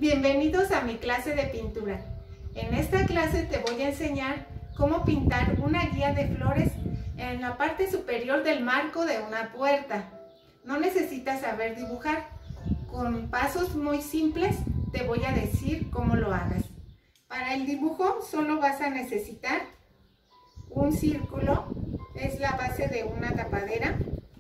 Bienvenidos a mi clase de pintura. En esta clase te voy a enseñar cómo pintar una guía de flores en la parte superior del marco de una puerta. No necesitas saber dibujar. Con pasos muy simples te voy a decir cómo lo hagas. Para el dibujo solo vas a necesitar un círculo, es la base de una tapadera,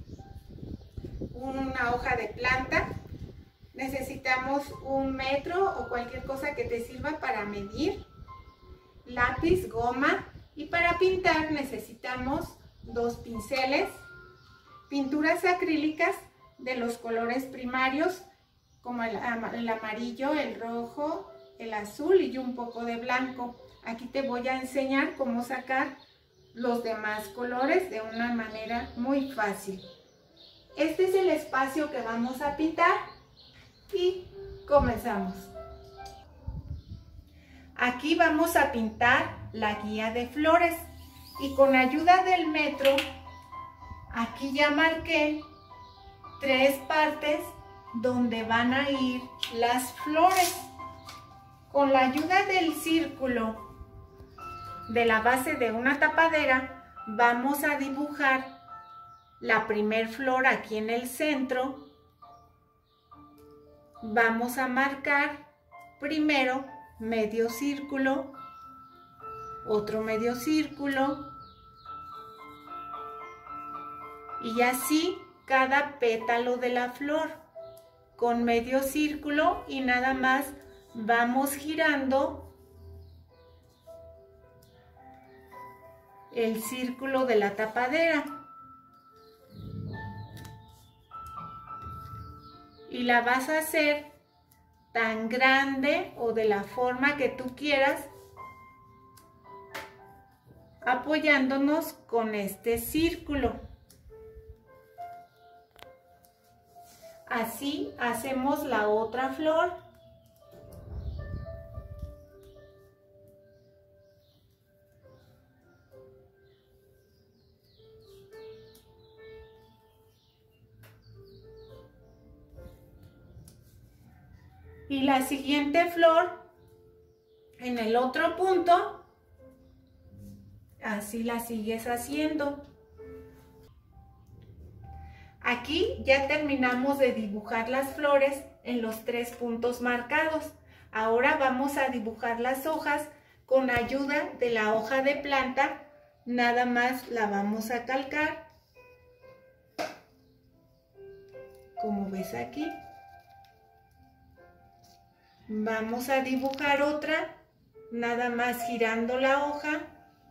una hoja de planta. Necesitamos 1 metro o cualquier cosa que te sirva para medir, lápiz, goma, y para pintar necesitamos 2 pinceles, pinturas acrílicas de los colores primarios como el amarillo, el rojo, el azul y un poco de blanco. Aquí te voy a enseñar cómo sacar los demás colores de una manera muy fácil. Este es el espacio que vamos a pintar. Y comenzamos. Aquí vamos a pintar la guía de flores y con ayuda del metro, aquí ya marqué 3 partes donde van a ir las flores. Con la ayuda del círculo de la base de una tapadera, vamos a dibujar la primer flor aquí en el centro. Vamos a marcar primero medio círculo, otro medio círculo y así cada pétalo de la flor con medio círculo y nada más vamos girando el círculo de la tapadera. Y la vas a hacer tan grande o de la forma que tú quieras, apoyándonos con este círculo. Así hacemos la otra flor. Y la siguiente flor en el otro punto, así la sigues haciendo. Aquí ya terminamos de dibujar las flores en los 3 puntos marcados. Ahora vamos a dibujar las hojas con ayuda de la hoja de planta. Nada más la vamos a calcar, como ves aquí. Vamos a dibujar otra, nada más girando la hoja,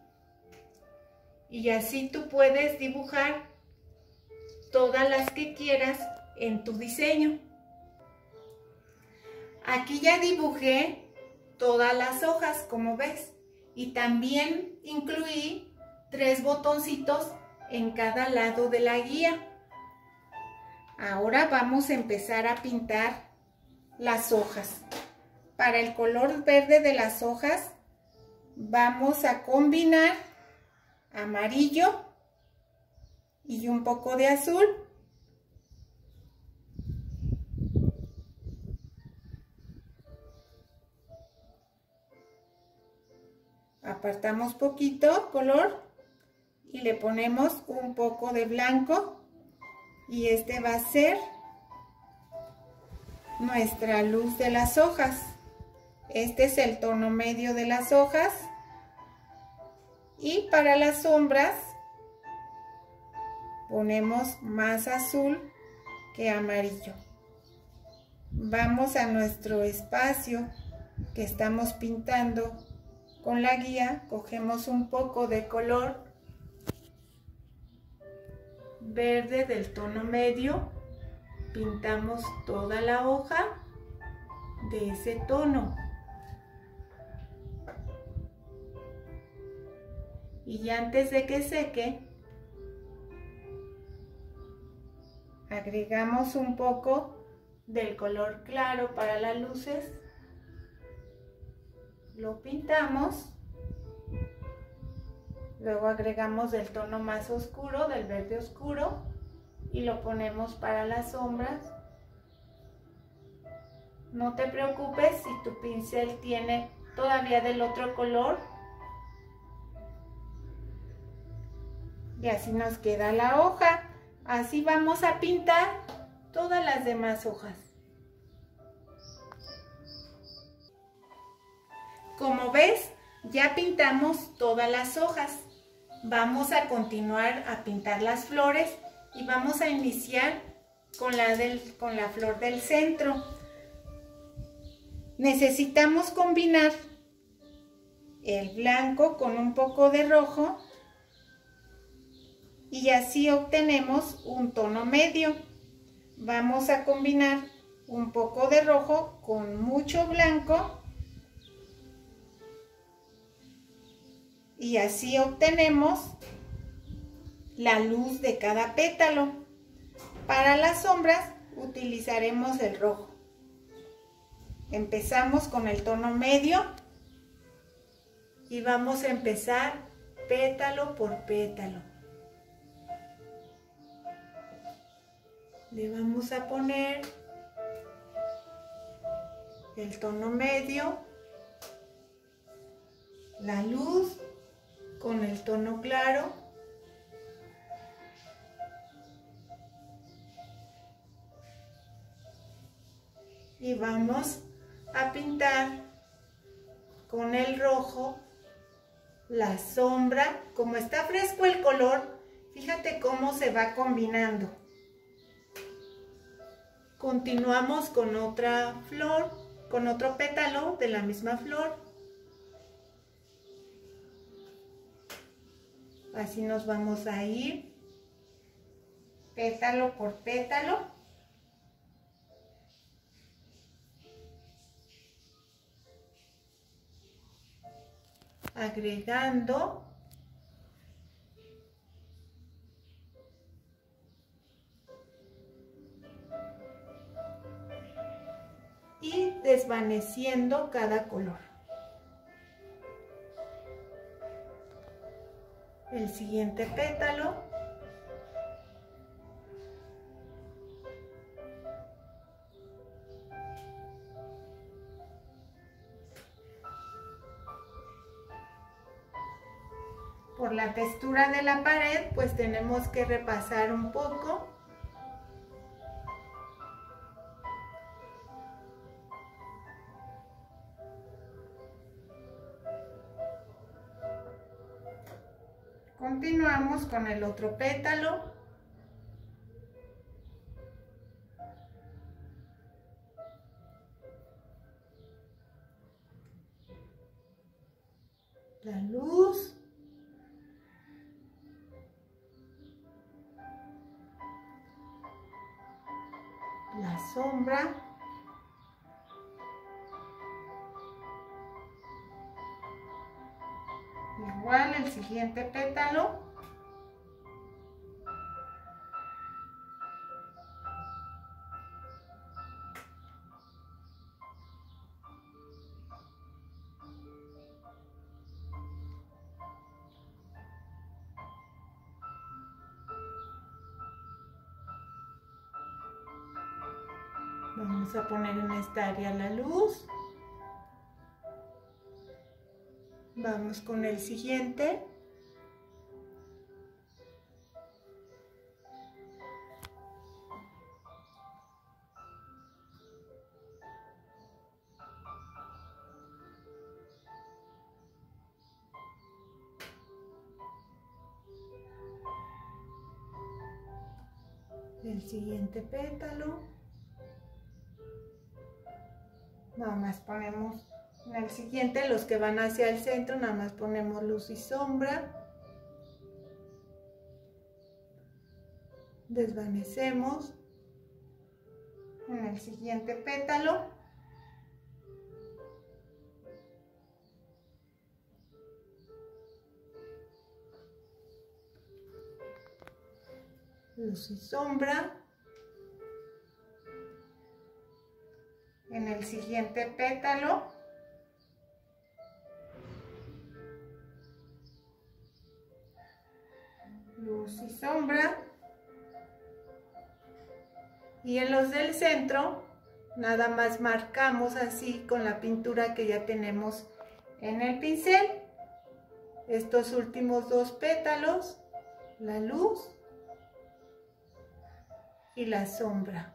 y así tú puedes dibujar todas las que quieras en tu diseño. Aquí ya dibujé todas las hojas, como ves, y también incluí 3 botoncitos en cada lado de la guía. Ahora vamos a empezar a pintar las hojas. Para el color verde de las hojas vamos a combinar amarillo y un poco de azul. Apartamos poquito color y le ponemos un poco de blanco y este va a ser nuestra luz de las hojas. Este es el tono medio de las hojas. Y para las sombras ponemos más azul que amarillo. Vamos a nuestro espacio que estamos pintando con la guía. Cogemos un poco de color verde del tono medio. Pintamos toda la hoja de ese tono. Y antes de que seque, agregamos un poco del color claro para las luces. Lo pintamos. Luego agregamos del tono más oscuro, del verde oscuro, y lo ponemos para las sombras. No te preocupes si tu pincel tiene todavía del otro color. Y así nos queda la hoja. Así vamos a pintar todas las demás hojas. Como ves, ya pintamos todas las hojas. Vamos a continuar a pintar las flores y vamos a iniciar con la flor del centro. Necesitamos combinar el blanco con un poco de rojo y así obtenemos un tono medio. Vamos a combinar un poco de rojo con mucho blanco y así obtenemos la luz de cada pétalo. Para las sombras utilizaremos el rojo. Empezamos con el tono medio y vamos a empezar pétalo por pétalo. Le vamos a poner el tono medio, la luz con el tono claro y vamos a pintar con el rojo la sombra. Como está fresco el color, fíjate cómo se va combinando. Continuamos con otra flor, con otro pétalo de la misma flor. Así nos vamos a ir, pétalo por pétalo. Agregando y desvaneciendo cada color. El siguiente pétalo. Por la textura de la pared, pues tenemos que repasar un poco. Continuamos con el otro pétalo. La luz. La sombra. Igual el siguiente pétalo. Vamos a poner en esta área la luz. Vamos con el siguiente. El siguiente pétalo. Nada más ponemos en el siguiente, los que van hacia el centro, nada más ponemos luz y sombra. Desvanecemos en el siguiente pétalo. Luz y sombra. En el siguiente pétalo. Luz y sombra. Y en los del centro nada más marcamos así con la pintura que ya tenemos en el pincel. Estos últimos 2 pétalos, la luz y la sombra.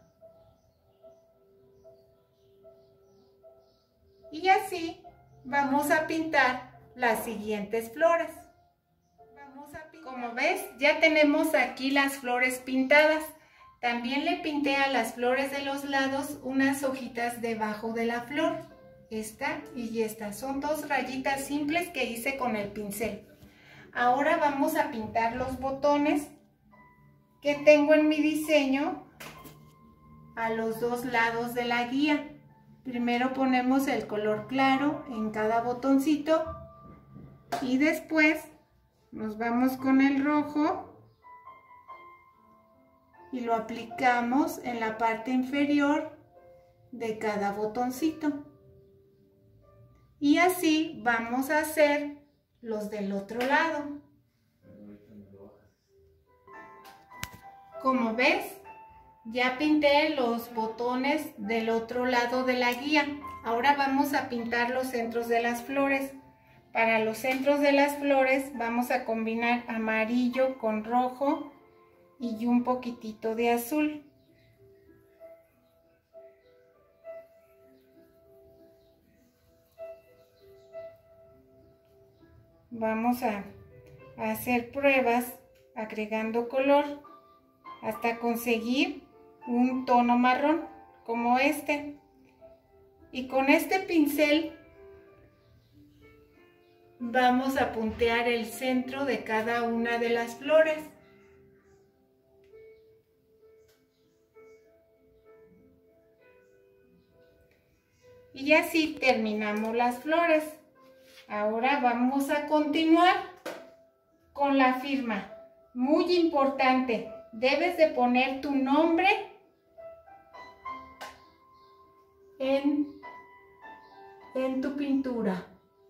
Y así vamos a pintar las siguientes flores. Como ves, ya tenemos aquí las flores pintadas. También le pinté a las flores de los lados unas hojitas debajo de la flor. Esta y esta. Son 2 rayitas simples que hice con el pincel. Ahora vamos a pintar los botones que tengo en mi diseño a los 2 lados de la guía. Primero ponemos el color claro en cada botoncito y después nos vamos con el rojo y lo aplicamos en la parte inferior de cada botoncito. Y así vamos a hacer los del otro lado. Como ves, ya pinté los botones del otro lado de la guía. Ahora vamos a pintar los centros de las flores. Para los centros de las flores vamos a combinar amarillo con rojo y un poquitito de azul. Vamos a hacer pruebas agregando color hasta conseguir un tono marrón como este. Y con este pincel vamos a puntear el centro de cada una de las flores. Y así terminamos las flores. Ahora vamos a continuar con la firma. Muy importante, debes de poner tu nombre en tu pintura.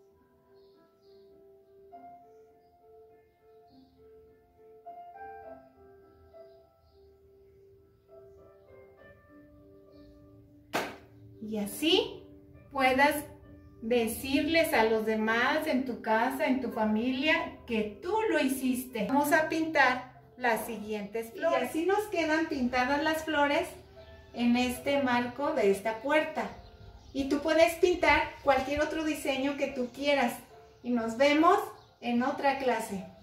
Y así puedas decirles a los demás en tu casa, en tu familia, que tú lo hiciste. Vamos a pintar las siguientes flores. Y así nos quedan pintadas las flores en este marco de esta puerta. Y tú puedes pintar cualquier otro diseño que tú quieras. Y nos vemos en otra clase.